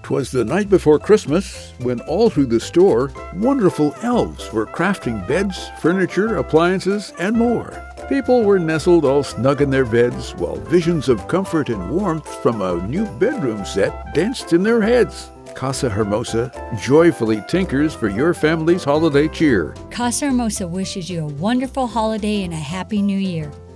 'Twas the night before Christmas, when all through the store, wonderful elves were crafting beds, furniture, appliances, and more. People were nestled all snug in their beds, while visions of comfort and warmth from a new bedroom set danced in their heads. Casa Hermosa joyfully tinkers for your family's holiday cheer. Casa Hermosa wishes you a wonderful holiday and a happy new year.